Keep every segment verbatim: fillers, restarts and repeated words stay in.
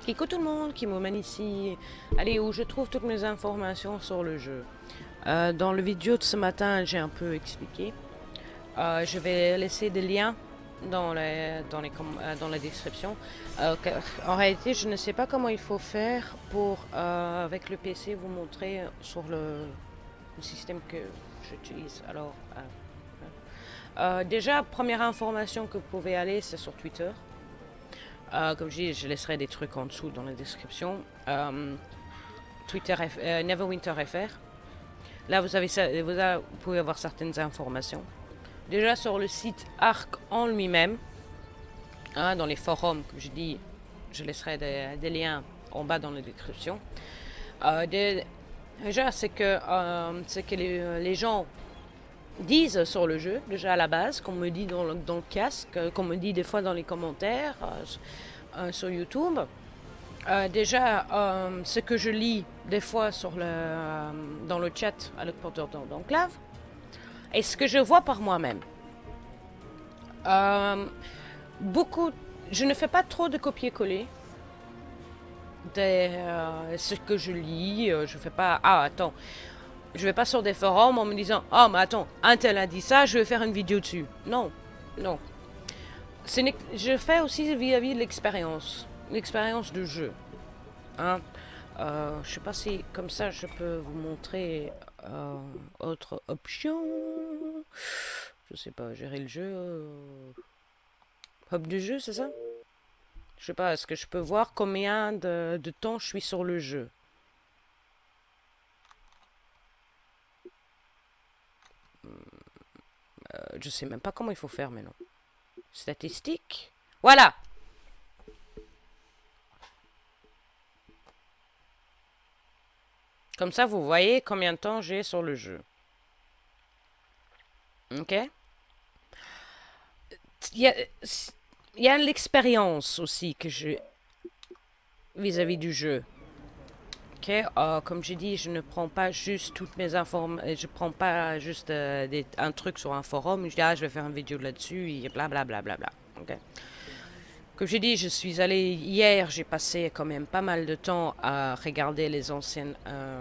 Coucou tout le monde qui me mène ici. Allez, où je trouve toutes mes informations sur le jeu. Euh, dans le vidéo de ce matin, j'ai un peu expliqué. Euh, je vais laisser des liens dans, les, dans, les, euh, dans la description. Euh, en réalité, je ne sais pas comment il faut faire pour, euh, avec le P C, vous montrer sur le, le système que j'utilise. Alors, euh, euh, déjà, première information que vous pouvez aller, c'est sur Twitter. Euh, comme je dis, je laisserai des trucs en dessous dans la description. Euh, Twitter, F, euh, Neverwinter F R. Là, vous, avez, vous, avez, vous pouvez avoir certaines informations. Déjà sur le site Ark en lui-même, hein, dans les forums, comme je dis, je laisserai des, des liens en bas dans la description. Euh, des, déjà, c'est que, euh, c'est que les, les gens disent sur le jeu, déjà à la base, qu'on me dit dans le, dans le casque, qu'on me dit des fois dans les commentaires euh, euh, sur YouTube. Euh, déjà, euh, ce que je lis des fois sur le, euh, dans le chat à l'Enclave d'Enclave, et ce que je vois par moi-même. Euh, beaucoup, je ne fais pas trop de copier-coller de euh, ce que je lis. Je fais pas, ah attends, je vais pas sur des forums en me disant, oh mais attends, un tel a dit ça, je vais faire une vidéo dessus. Non, non. Je fais aussi vis-à-vis de l'expérience, l'expérience de jeu. Hein? Euh, je sais pas si comme ça je peux vous montrer euh, autre option. Je sais pas, gérer le jeu. Euh... Hub du jeu, c'est ça? Je sais pas, est-ce que je peux voir combien de, de temps je suis sur le jeu? Euh, je sais même pas comment il faut faire maintenant. Statistiques. Voilà! Comme ça, vous voyez combien de temps j'ai sur le jeu. Ok? Il y a, il y a l'expérience aussi que j'ai vis-à-vis du jeu. Ok? Euh, comme j'ai dit, je ne prends pas juste toutes mes informations. Je prends pas juste euh, des, un truc sur un forum. Je dis, ah, je vais faire une vidéo là-dessus et blablabla. Bla, bla, bla, bla. Ok? Comme j'ai dit, je suis allé hier, j'ai passé quand même pas mal de temps à regarder les anciennes euh,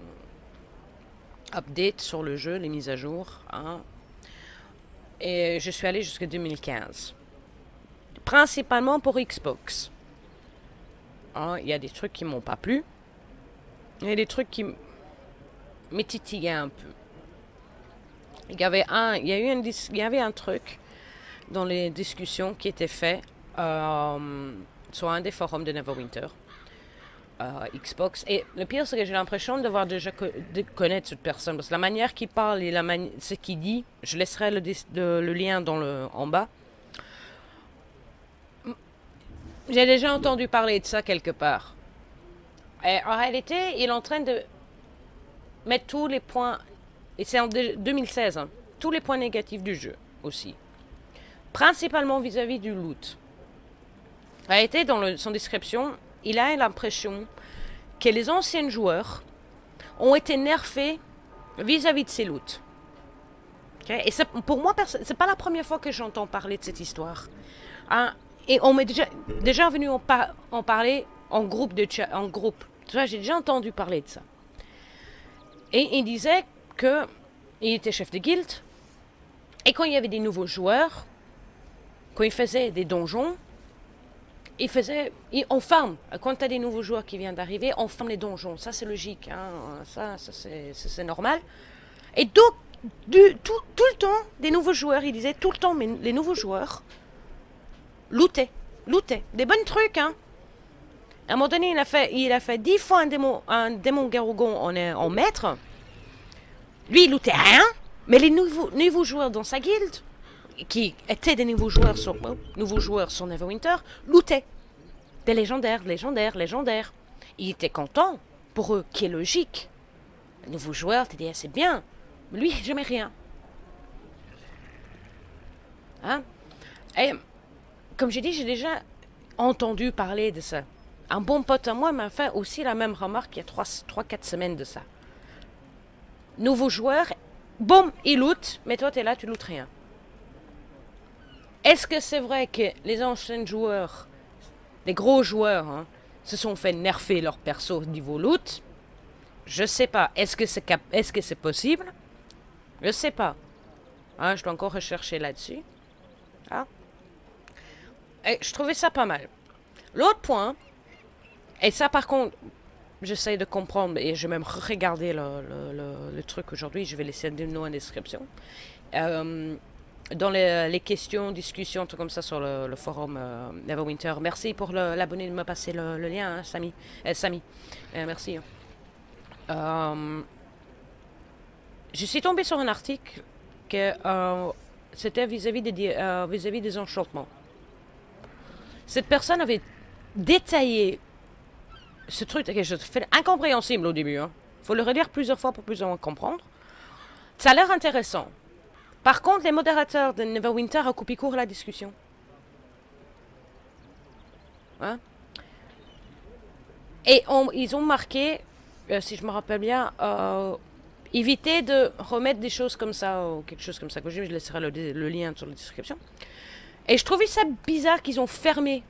updates sur le jeu, les mises à jour. Hein. Et je suis allé jusqu'à deux mille quinze. Principalement pour Xbox. Hein, il y a des trucs qui m'ont pas plu. Il y a des trucs qui m'étitillaient un peu. Il y avait un, il y a eu un, il y avait un truc dans les discussions qui était fait euh, sur un des forums de Neverwinter. Euh, Xbox. Et le pire, c'est que j'ai l'impression de devoir déjà co de connaître cette personne. Parce que la manière qu'il parle et la ce qu'il dit, je laisserai le, le, le lien dans le, en bas. J'ai déjà entendu parler de ça quelque part. Et en réalité, il est en train de mettre tous les points, et c'est en deux mille seize, hein, tous les points négatifs du jeu aussi. Principalement vis-à-vis -vis du loot. En réalité, dans le, son description, il a l'impression que les anciens joueurs ont été nerfés vis-à-vis -vis de ces loots. Okay? Et pour moi, c'est pas la première fois que j'entends parler de cette histoire. Hein? Et on m'est déjà, déjà venu en, par, en parler en groupe. De chat, en groupe. J'ai déjà entendu parler de ça. Et il disait que il était chef de guilde. Et quand il y avait des nouveaux joueurs, quand il faisait des donjons, il faisait, il, on farm. Quand tu as des nouveaux joueurs qui viennent d'arriver, on farm les donjons. Ça, c'est logique. Hein. Ça, ça c'est normal. Et donc, du, tout, tout le temps, des nouveaux joueurs, il disait tout le temps, mais les nouveaux joueurs lootaient. Lootaient. Des bons trucs, hein. À un moment donné, il a fait, il a fait dix fois un démon, un démon Garougon en, en maître. Lui, il lootait rien. Mais les nouveaux, nouveaux joueurs dans sa guilde, qui étaient des nouveaux joueurs sur, oh, nouveaux joueurs sur Neverwinter, lootaient. Des légendaires, légendaires, légendaires. Il était content pour eux, qui est logique. Les nouveaux joueurs, tu dis, c'est bien. Mais lui, jamais rien. Hein? Et, comme j'ai dit, j'ai déjà entendu parler de ça. Un bon pote à moi m'a fait aussi la même remarque il y a trois quatre semaines de ça. Nouveau joueur, boum, il loot, mais toi, tu es là, tu lootes rien. Est-ce que c'est vrai que les anciens joueurs, les gros joueurs, hein, se sont fait nerfer leur perso niveau loot. Je sais pas. Est-ce que c'est cap est-ce que c'est possible? Je sais pas. Hein, je dois encore rechercher là-dessus. Ah. Et je trouvais ça pas mal. L'autre point, et ça par contre, j'essaie de comprendre, et je vais même regarder le, le, le, le truc aujourd'hui, je vais laisser des noms en description. Euh, dans les, les questions, discussions, tout comme ça sur le, le forum euh, Neverwinter. Merci pour l'abonné de me passer le, le lien, hein, Samy. Euh, Samy. Euh, merci. Hein. Euh, je suis tombé sur un article que euh, c'était vis-à-vis des, euh, vis-à-vis des enchantements. Cette personne avait détaillé ce truc que je fais incompréhensible au début. Il hein. faut le relire plusieurs fois pour plus ou moins comprendre. Ça a l'air intéressant. Par contre, les modérateurs de Neverwinter ont coupé court la discussion. Hein? Et on, ils ont marqué, euh, si je me rappelle bien, euh, éviter de remettre des choses comme ça, ou quelque chose comme ça. Je laisserai le, le lien sur la description. Et je trouvais ça bizarre qu'ils ont fermé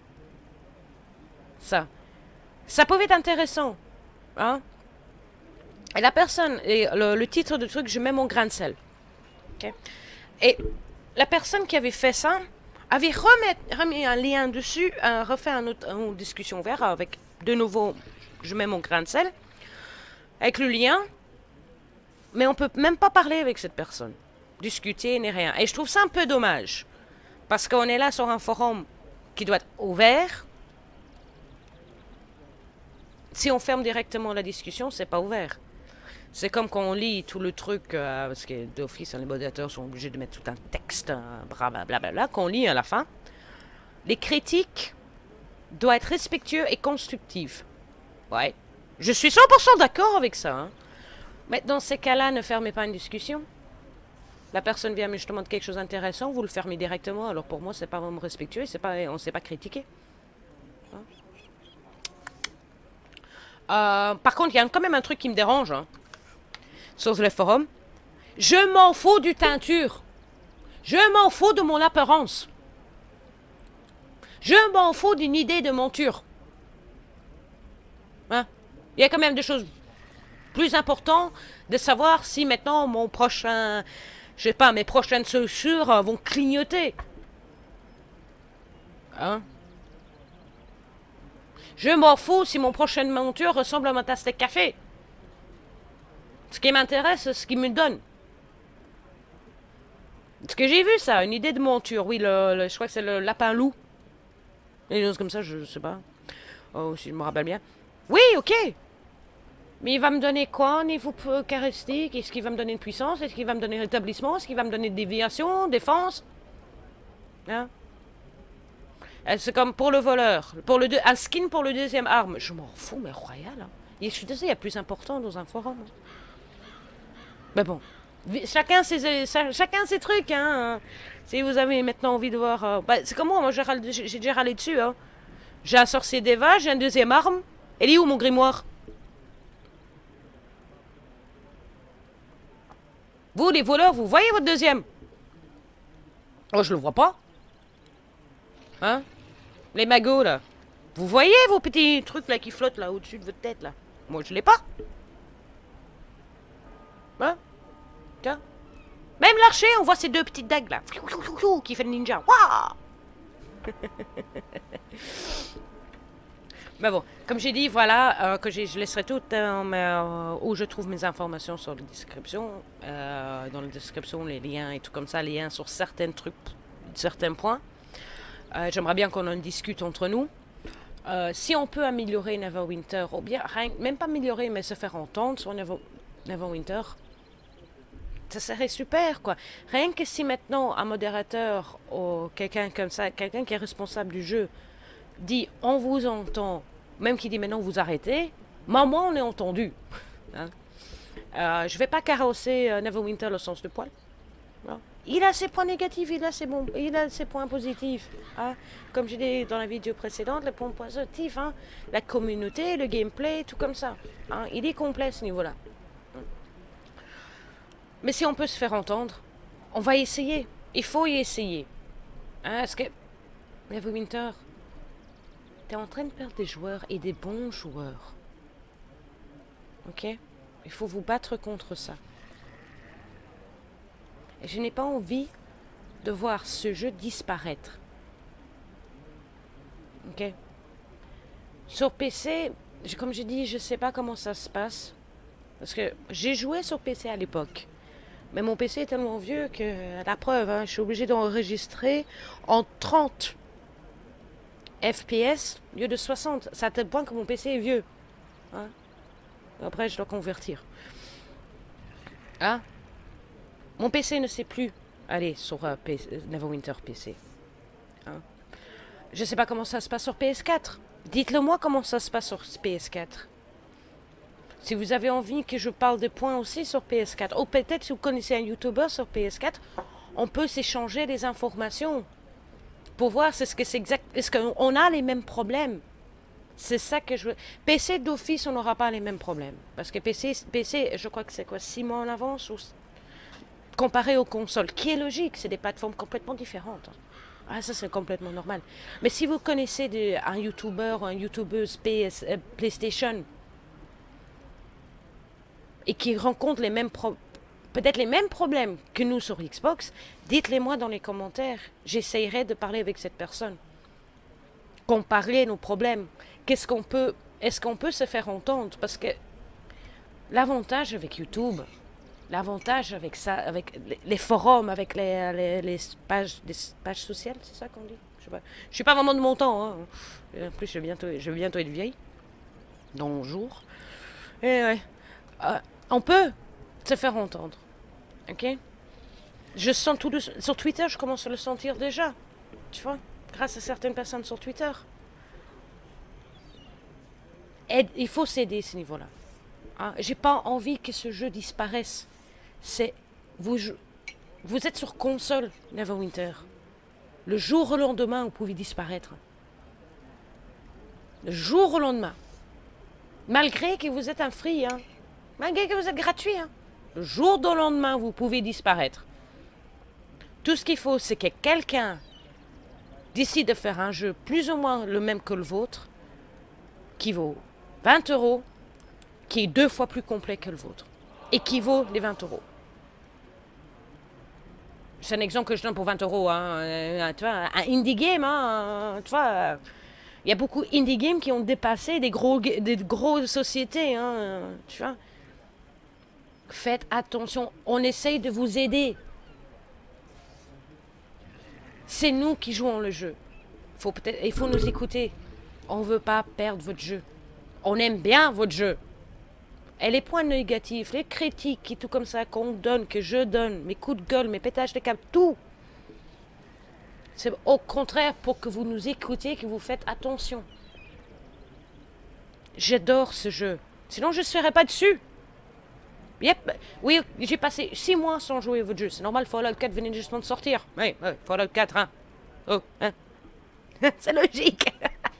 ça. Ça pouvait être intéressant. Hein? Et la personne, et le, le titre du truc, je mets mon grain de sel. Okay. Et la personne qui avait fait ça avait remis, remis un lien dessus, euh, refait un autre, une discussion ouverte avec de nouveau, je mets mon grain de sel, avec le lien, mais on peut même pas parler avec cette personne, discuter ni rien. Et je trouve ça un peu dommage, parce qu'on est là sur un forum qui doit être ouvert. Si on ferme directement la discussion, c'est pas ouvert. C'est comme quand on lit tout le truc, euh, parce que d'office, les modérateurs sont obligés de mettre tout un texte, euh, blablabla, qu'on lit à la fin. Les critiques doivent être respectueux et constructives. Ouais. Je suis cent pour cent d'accord avec ça. Hein. Mais dans ces cas-là, ne fermez pas une discussion. La personne vient mais je demande quelque chose d'intéressant, vous le fermez directement. Alors pour moi, c'est pas vraiment respectueux, c'est pas, on ne sait pas critiquer. Hein. Euh, par contre, il y a quand même un truc qui me dérange. Hein. Sur les forums. Je m'en fous du teinture. Je m'en fous de mon apparence. Je m'en fous d'une idée de monture. Hein? Il y a quand même des choses plus importantes de savoir si maintenant mon prochain, je sais pas, mes prochaines chaussures vont clignoter. Hein? Je m'en fous si mon prochaine monture ressemble à ma tasse de café. Ce qui m'intéresse, c'est ce qu'il me donne. Ce que j'ai vu, ça, une idée de monture. Oui, le, le, je crois que c'est le lapin loup. Des choses comme ça, je, je sais pas. Oh, si je me rappelle bien. Oui, ok. Mais il va me donner quoi au niveau charistique? Est-ce qu'il va me donner une puissance? Est-ce qu'il va me donner un rétablissement? Est-ce qu'il va me donner déviation, défense? Hein? C'est comme pour le voleur. Pour le deux, un skin pour le deuxième arme. Je m'en fous, mais royal. Hein. Et je suis désolé, il y a plus important dans un forum. Mais bon, chacun ses, chacun ses trucs, hein. Si vous avez maintenant envie de voir... Euh, bah, c'est comme moi, moi j'ai déjà râlé dessus, hein. J'ai un sorcier d'Eva, j'ai une deuxième arme. Elle est où, mon grimoire? Vous, les voleurs, vous voyez votre deuxième? Oh, je le vois pas. Hein? Les magots, là. Vous voyez vos petits trucs, là, qui flottent, là, au-dessus de votre tête, là? Moi, je l'ai pas. Hein? Tiens. Même l'archer, on voit ces deux petites dagues là. Qui fait le ninja. Waouh! Mais bon, comme j'ai dit, voilà, euh, que je laisserai tout euh, euh, où je trouve mes informations sur la description. Euh, dans la description, les liens et tout comme ça, les liens sur certains trucs, certains points. Euh, J'aimerais bien qu'on en discute entre nous. Euh, si on peut améliorer Neverwinter, ou bien, rien, même pas améliorer, mais se faire entendre sur Never, Neverwinter, ça serait super, quoi. Rien que si maintenant un modérateur ou quelqu'un comme ça, quelqu'un qui est responsable du jeu, dit on vous entend, même qui dit maintenant vous arrêtez, mais moi on est entendu. Hein? Euh, je vais pas carrosser euh, Neverwinter le sens de poil. Non. Il a ses points négatifs, il a ses, bons, il a ses points positifs. Hein? Comme j'ai dit dans la vidéo précédente, les points positifs, hein? La communauté, le gameplay, tout comme ça. Hein? Il est complet à ce niveau-là. Mais si on peut se faire entendre, on va essayer. Il faut y essayer. Hein, est-ce que... Neverwinter... tu es en train de perdre des joueurs et des bons joueurs. Ok? Il faut vous battre contre ça. Et je n'ai pas envie de voir ce jeu disparaître. Ok? Sur P C, comme j'ai dit, je ne sais pas comment ça se passe. Parce que j'ai joué sur P C à l'époque. Mais mon P C est tellement vieux que, la preuve, hein, je suis obligé d'enregistrer en trente F P S au lieu de soixante. C'est à tel point que mon P C est vieux. Hein? Après, je dois convertir. Hein? Mon P C ne sait plus aller sur euh, Neverwinter P C. Hein? Je ne sais pas comment ça se passe sur P S quatre. Dites-le moi comment ça se passe sur P S quatre. Si vous avez envie que je parle de points aussi sur P S quatre, ou peut-être si vous connaissez un YouTuber sur P S quatre, on peut s'échanger des informations pour voir c'est ce que c'est exact. Est-ce qu'on a les mêmes problèmes? C'est ça que je veux. P C d'office, on n'aura pas les mêmes problèmes. Parce que P C, P C je crois que c'est quoi, six mois en avance ou... comparé aux consoles, qui est logique, c'est des plateformes complètement différentes. Ah, ça c'est complètement normal. Mais si vous connaissez de, un YouTuber ou une YouTubeuse P S, euh, PlayStation et qui rencontre les mêmes pro peut-être les mêmes problèmes que nous sur Xbox, dites-les moi dans les commentaires. J'essayerai de parler avec cette personne. Comparer nos problèmes. Qu'est-ce qu'on peut... Est-ce qu'on peut se faire entendre? Parce que l'avantage avec YouTube, l'avantage avec ça, avec les forums, avec les, les, les pages, les pages sociales, c'est ça qu'on dit? Je sais pas. Je suis pas vraiment de mon temps. Hein. En plus, je vais bientôt, je vais bientôt être vieille. Dans un jour. Et ouais. Euh, on peut se faire entendre. Ok? Je sens tout doucement. Sur Twitter, je commence à le sentir déjà. Tu vois? Grâce à certaines personnes sur Twitter. Et il faut s'aider à ce niveau-là. Hein? J'ai pas envie que ce jeu disparaisse. C'est... Vous, vous êtes sur console, Neverwinter. Le jour au lendemain, vous pouvez disparaître. Le jour au lendemain. Malgré que vous êtes un free, hein. Malgré que vous êtes gratuit, hein. Le jour au lendemain, vous pouvez disparaître. Tout ce qu'il faut, c'est que quelqu'un décide de faire un jeu plus ou moins le même que le vôtre, qui vaut vingt euros, qui est deux fois plus complet que le vôtre, et qui vaut les vingt euros. C'est un exemple que je donne pour vingt euros. Hein. Euh, tu vois, un indie game, hein, tu vois, il y a beaucoup indie games qui ont dépassé des gros, des grosses sociétés. Hein, tu vois. Faites attention, on essaye de vous aider. C'est nous qui jouons le jeu. Faut peut-être, il faut nous écouter. On ne veut pas perdre votre jeu. On aime bien votre jeu. Et les points négatifs, les critiques et tout comme ça qu'on donne, que je donne, mes coups de gueule, mes pétages de câble, tout. C'est au contraire pour que vous nous écoutiez, que vous faites attention. J'adore ce jeu. Sinon, je ne serais pas dessus. Yep. Oui, j'ai passé six mois sans jouer à votre jeu. C'est normal, Fallout quatre venait justement de sortir. Oui, oui, Fallout quatre, hein. Oh, hein. C'est logique.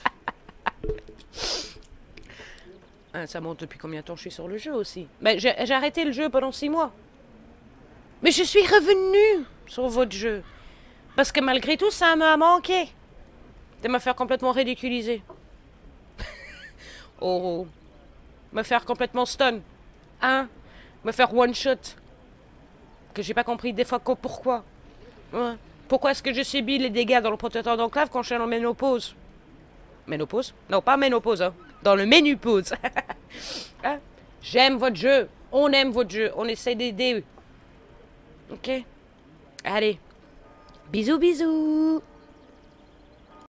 Ah, ça monte depuis combien de temps je suis sur le jeu aussi. Mais j'ai arrêté le jeu pendant six mois. Mais je suis revenu sur votre jeu. Parce que malgré tout, ça m'a manqué de me faire complètement ridiculiser. Oh. Me faire complètement stun. Hein? Me faire one shot. Que j'ai pas compris des fois pourquoi. Ouais. Pourquoi est-ce que je subis les dégâts dans le protecteur d'enclave quand je suis en ménopause? Ménopause? Non, pas ménopause, hein. Dans le menu pause. Hein? J'aime votre jeu. On aime votre jeu. On essaie d'aider. Ok? Allez. Bisous, bisous.